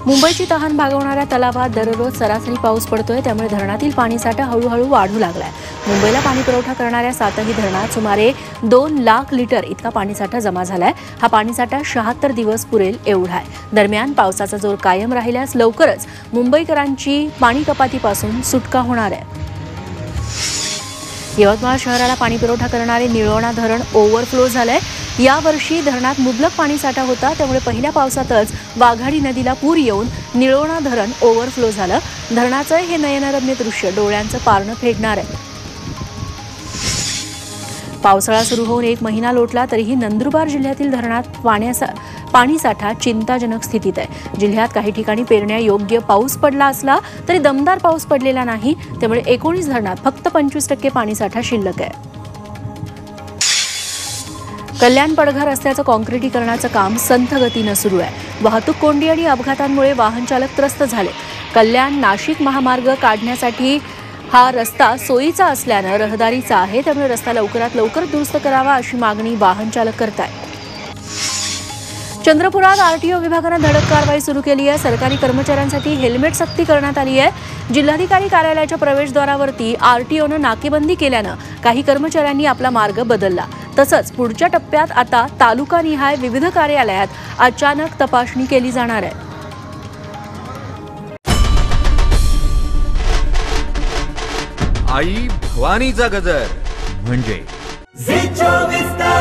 मुंबईची तहान भागवणाऱ्या तलावात दररोज सरासरी पाऊस पडतोय, त्यामुळे धरणातील पाणीसाठा हळूहळू वाढू लागलाय। मुंबईला पाणी पुरवठा करणाऱ्या 7ही धरणात सुमारे 2 लाख लिटर इतका पाणीसाठा जमा झालाय। हा पाणीसाठा 76 दिवस पुरेल एवढा आहे। दरम्यान पावसाचा जोर कायम राहिल्यास लवकरच मुंबईकरांची पाणी कपातीपासून सुटका होणार आहे। यवतमाळ शहराला पाणी पुरवठा करणारे निळवणा धरण ओव्हरफ्लो झालंय। यावर्षी धरणात मुबलक पाणीसाठा होता, त्यामुळे पहिल्या पावसातच वाघाडी नदीला पूर येऊन निळवणा धरण ओव्हरफ्लो झालं। धरणाचं हे नयनरम्य दृश्य डोळ्यांचं पारणं फेडणार आहे। पावसाळा सुरू होऊन 1 महिना लोटला तरीही नंदुरबार जिल्ह्यातील धरणात पाणीसाठा चिंताजनक स्थितीत आहे। जिल्ह्यात काही ठिकाणी पेरण्या योग्य पाऊस पडला असला तरी दमदार पाऊस पडलेला नाही, त्यामुळे 19 धरणात फक्त 25% पाणीसाठा शिल्लक आहे। कल्याण पडघा रस्त्याचं काँक्रिटीकरणाचं काम संथ गतीनं सुरू आहे। वाहतूक कोंडी आणि अपघातांमुळे वाहन चालक त्रस्त झाले। कल्याण नाशिक महामार्ग काढण्यासाठी हा रस्ता सोयीचा असल्यानं रहदारीचा आहे, त्यामुळे रस्ता लवकरात लवकर दुरुस्त करावा अशी मागणी वाहन चालक करतायत। चंद्रपुरात आरटीओ विभागाने धडक कारवाई सुरू केली आहे। सरकारी कर्मचाऱ्यांसाठी हेल्मेट सक्ती करण्यात आली आहे। जिल्हाधिकारी कार्यालयाच्या प्रवेशद्वारावरती आरटीओनं नाकेबंदी केल्यानं काही कर्मचाऱ्यांनी आपला मार्ग बदलला। तसंच पुढच्या टप्प्यात आता तालुकानिहाय विविध कार्यालयात अचानक तपासणी केली जाणार आहे। आई भवानीचा गजर म्हणजे